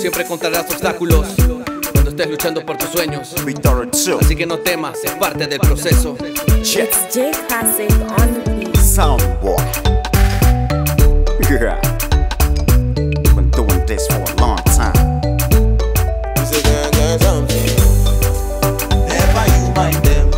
Siempre encontrarás obstáculos cuando estés luchando por tus sueños. Así que no temas, es parte del proceso. It's J Classic on the beat. Soundboy. Yeah. Been doing this for a long time. Never you mind them.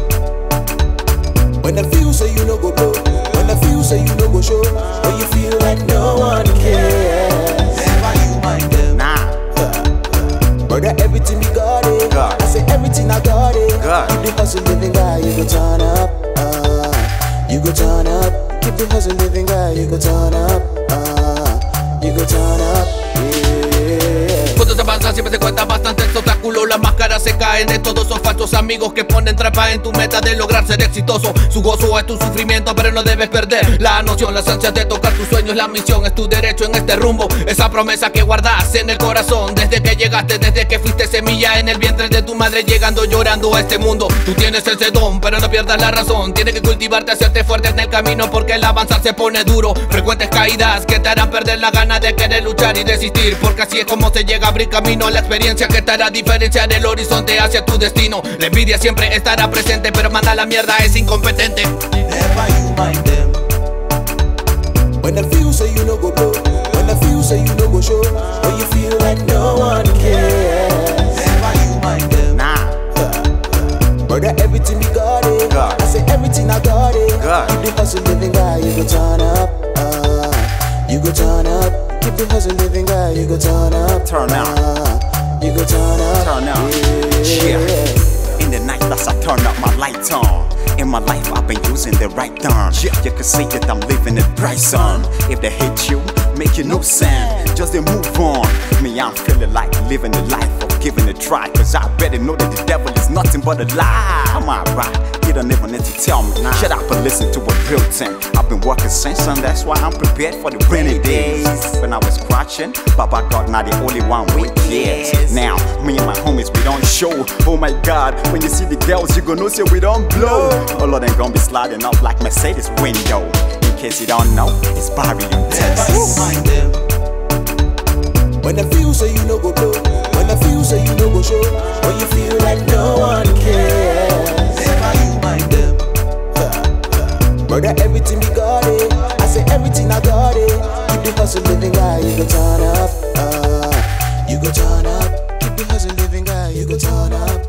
When I feel say you no go blow, when I feel say you no go show, when you feel like no one cares, never you mind them. Nah. Brother, everything we got it. God. I say everything I got it. God. Keep the hustle living guy, you go turn up. You go turn up. Keep the hustle living guy, you go turn up. You go turn up. Yeah. Cuando se avanza siempre se encuentra bastantes obstáculos. Las máscaras se caen de todos esos falsos amigos que ponen trampa en tu meta de lograr ser exitoso. Su gozo es tu sufrimiento, pero no debes perder la noción. Las ansias de tocar tus sueños, la misión es tu derecho en este rumbo. Esa promesa que guardas en el corazón desde que llegaste, desde que fuiste semilla en el vientre de tu madre, llegando llorando a este mundo. Tú tienes ese don, pero no pierdas la razón. Tienes que cultivarte, hacerte fuerte en el camino, porque el avanzar se pone duro. Frecuentes caídas que te harán perder la gana de querer luchar y desistir, porque así es como se llega a abrir camino. La experiencia que te hará diferenciar el horizonte hacia tu destino. La envidia siempre estará presente, pero manda la mierda, es incompetente. Never you mind them. When I feel say you no go blow, when I feel say you no go show, when you feel like no one cares, never you mind them. Nah. Brother, everything we got it. God. I say everything I got it. God. Keep the hustle living guy, you go turn up. You go turn up. Keep the hustle living guy, you go turn up. Turn up. You go turn up. Turn up. Yeah. In the night as I turn up my light on. In my life I've been using the right term. You can see that I'm living a bright sun. If they hate you, make you no sense. Just they move on. Me, I'm feeling like living the life of giving a try. Cause I better know that the devil is nothing but a lie. Am I right? You don't even need to tell me. Shut up and listen to a real thing. I've been working since, and that's why I'm prepared for the rainy days. When I was scratching, Baba God not the only one with tears. Now, me and my homies, we don't show. Oh my God, when you see the girls, you gonna say we don't blow. All of them gonna be sliding up like Mercedes window. In case you don't know, it's Barry in Never you Texas. mind them. When I feel say you no go blow, when I feel say you no go show, when you feel like no one cares, never you mind them. Brother, everything we got it. I say everything I got it. Keep the hustle living guy, you go turn up. You go turn up. Keep the hustle living guy, you go turn up.